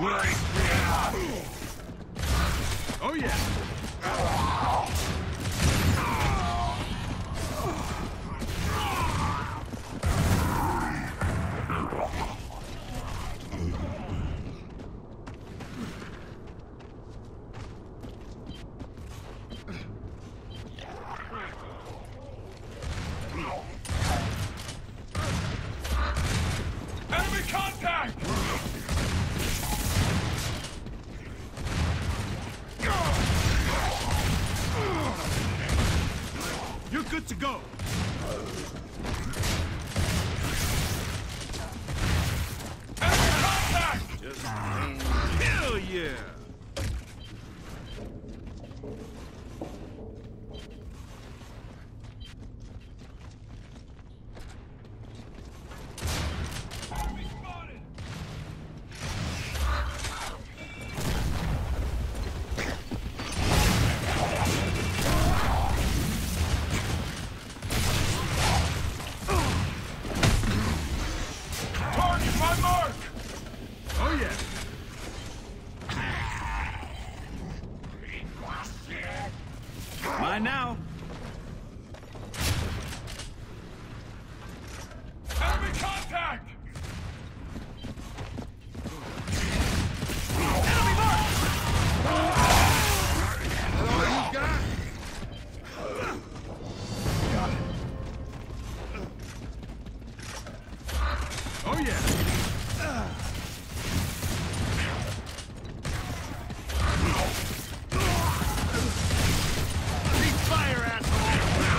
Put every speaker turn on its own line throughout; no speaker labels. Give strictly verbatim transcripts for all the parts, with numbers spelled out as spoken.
Oh yeah.
Enemy contact!
You're good to go.
Enemy contact!
Just hell yeah.
Enemy spotted! Target my mark!
Oh yeah. Mine now.
Enemy contact!
Enemy mark. That's all you got? Got it. Oh yeah. Cease fire, asshole!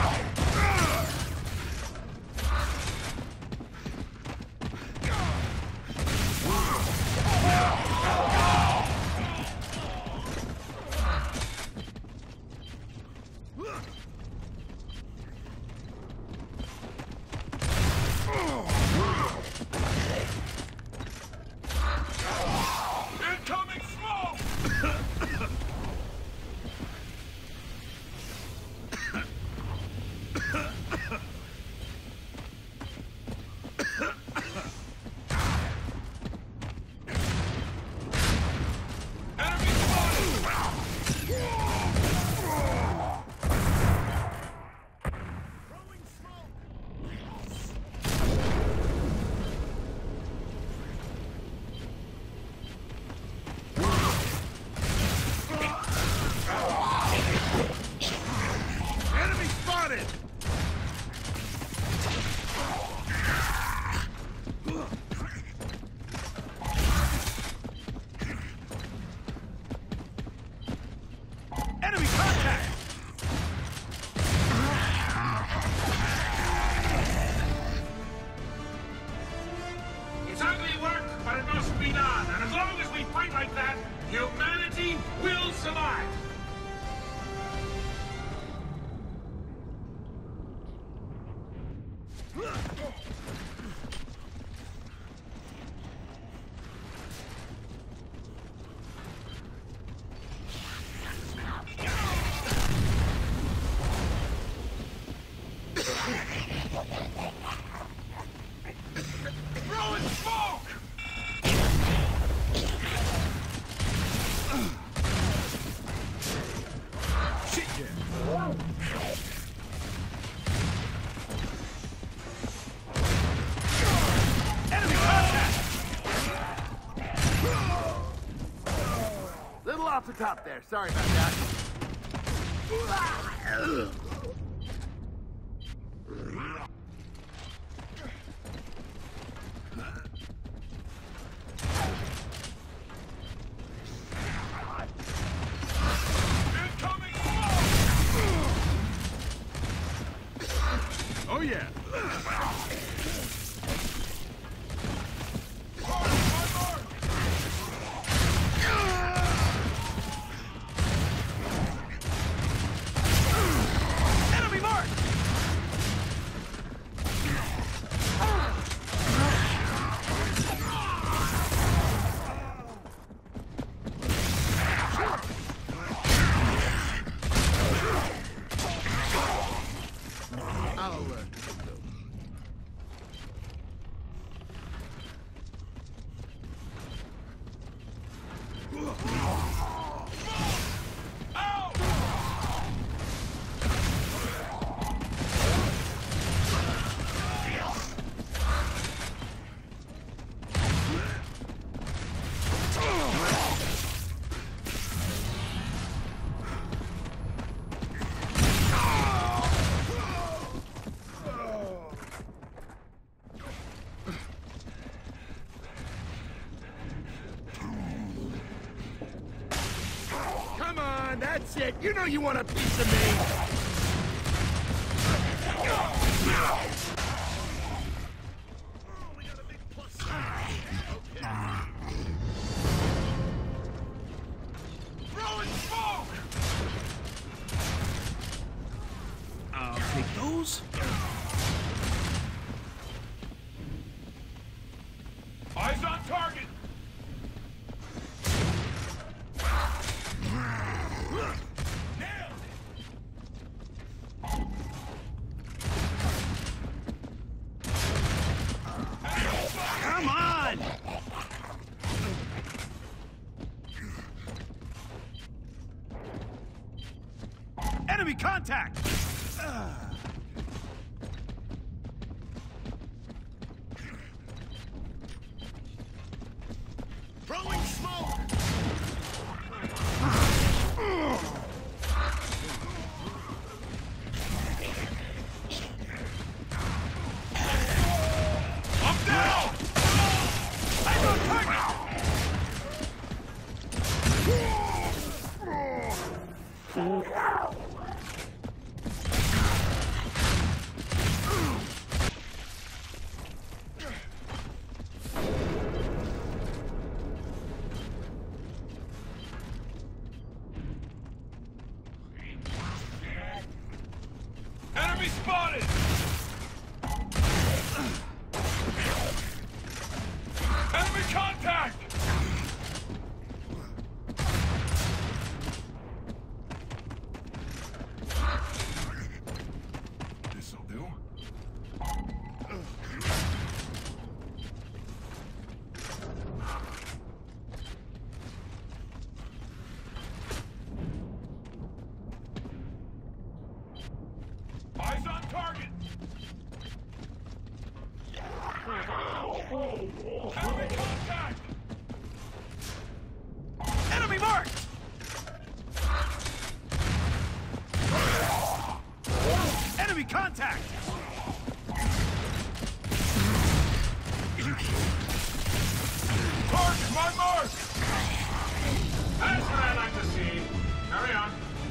Incoming smoke! Enemy spotted! Throwing smoke!
Enemy spotted! Enemy contact!
It's ugly work, but it must be done. And as long as we fight like that, humanity will survive. Throwing smoke!
Shit yeah. Enemy contact!
Little off the top there. Sorry about that.
Incoming smoke!
Oh yeah.
Target my mark!
Enemy mark! I'll, uh,
shit! You know you want a piece of me!
Throwing smoke!
I'll take those.
Eyes on target! Nailed it!
Come on! Enemy contact!
Throwing smoke!
I'm down! I'm on target! Enemy spotted! Enemy contact! This'll do. Eyes on target! Enemy contact!
Enemy marked! Enemy contact!
Target my mark!
That's what I like to see. Carry on.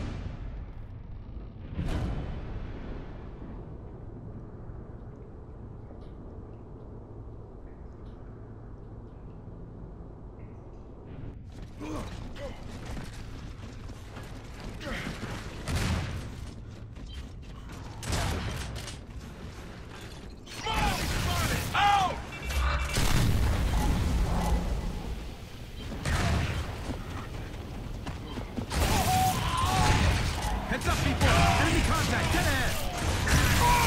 Smiley spotted! Out!
Heads up, people! Enemy contact! Dead ahead!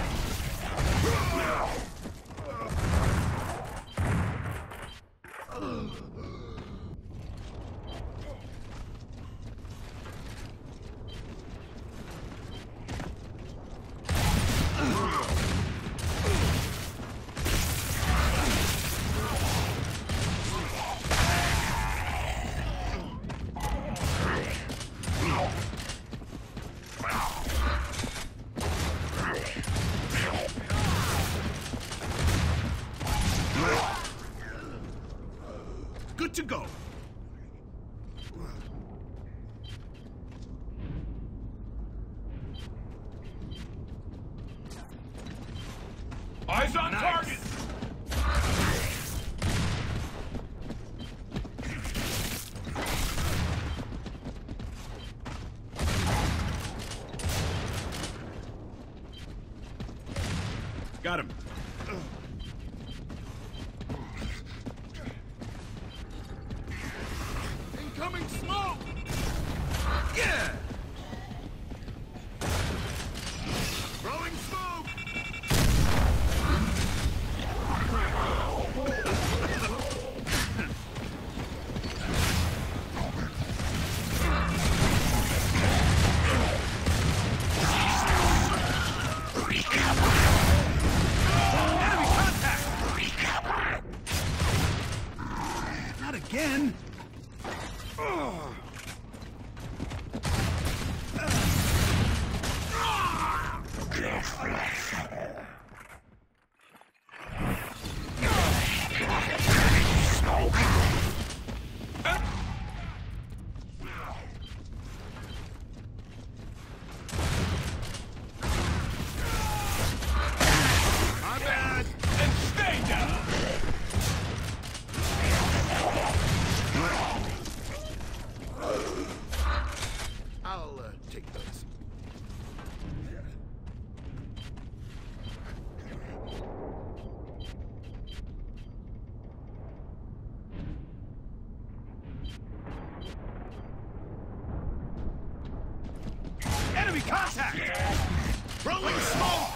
Good to go.
Eyes on
Nice.
target!
Got him.
Incoming smoke!
Yeah!
Throwing smoke!
Enemy contact! Not again! Ugh. Enemy contact!
Throwing smoke!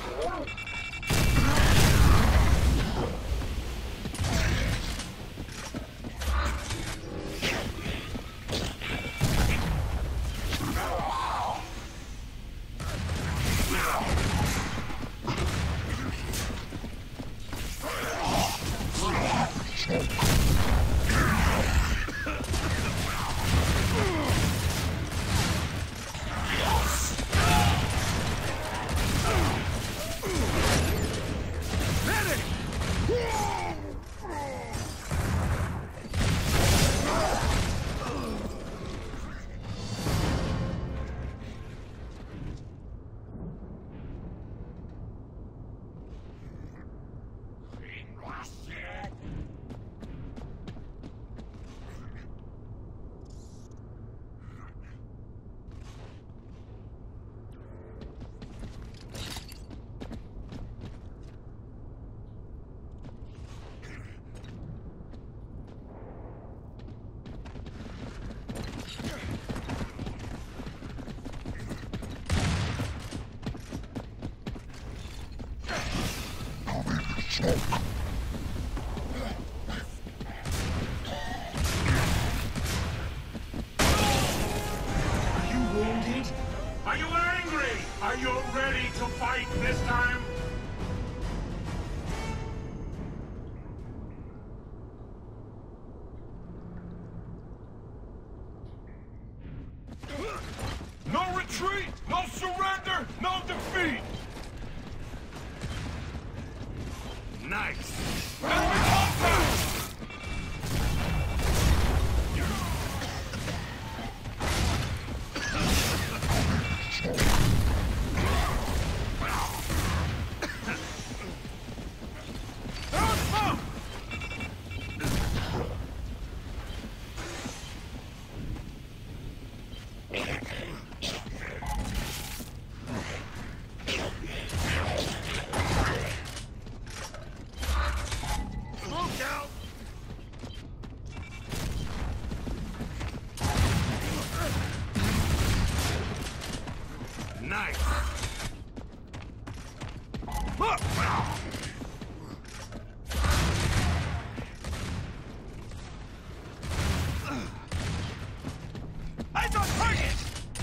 Are you wounded? Are you angry? Are you ready to fight this time?
No retreat! No surrender! No defeat!
Nice!
Enemy contact!
Smoke out! Nice!
Eyes on target!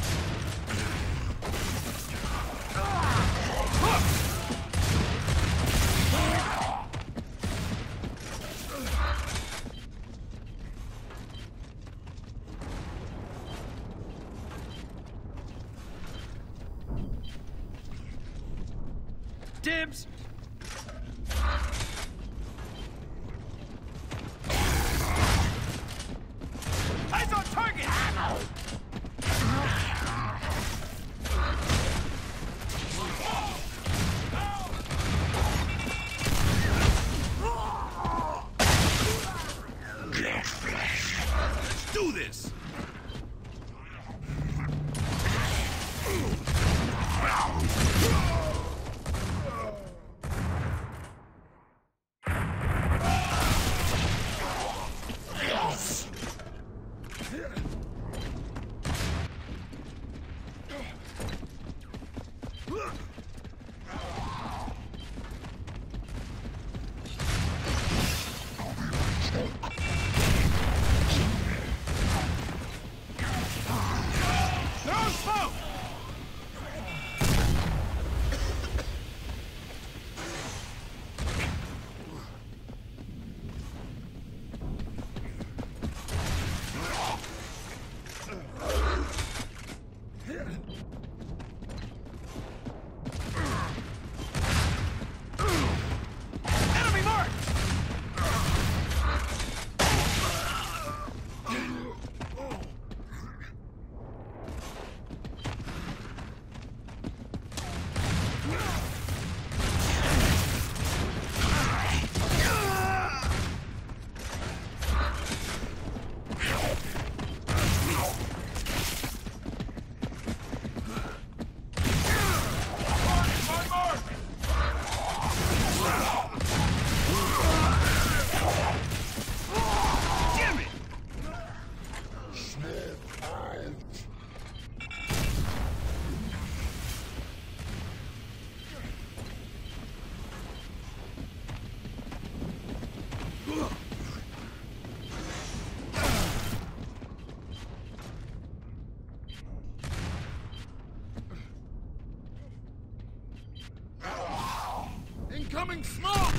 Dibs! Eyes on target!
Let's do this!
Throw smoke!
Incoming smoke!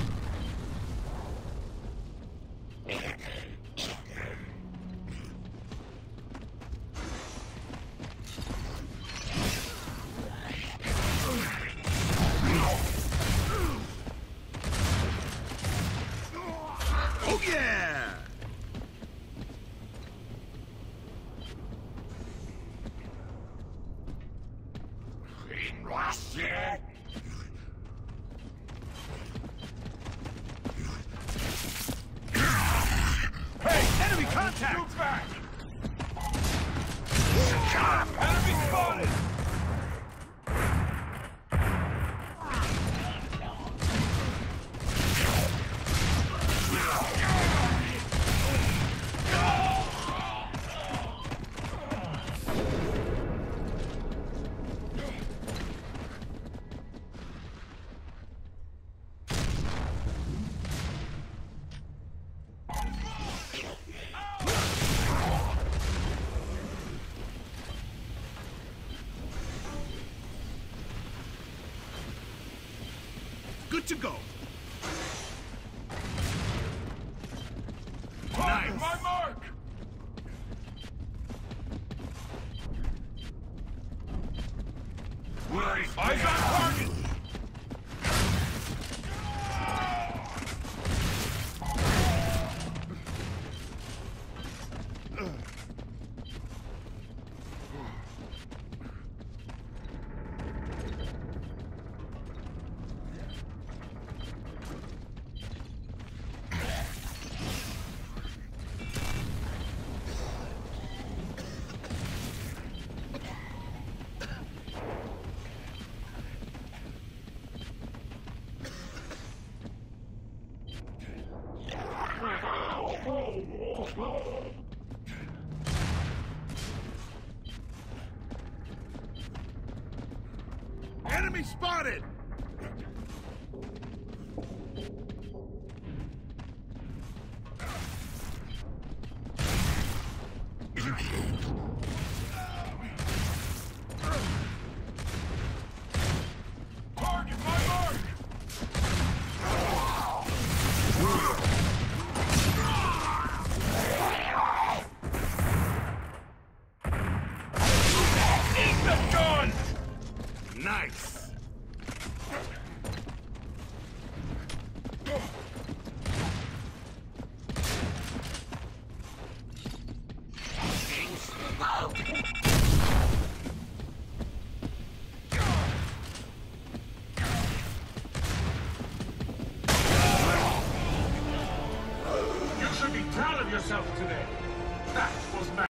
Oh yeah!
Ain't lost yet.
Hey, enemy contact!
Shoot back! Enemy spotted!
Good to go.
Target my mark! Eyes on target!
Enemy spotted!
Target my mark! Eat the gun!
Nice!
Smoke!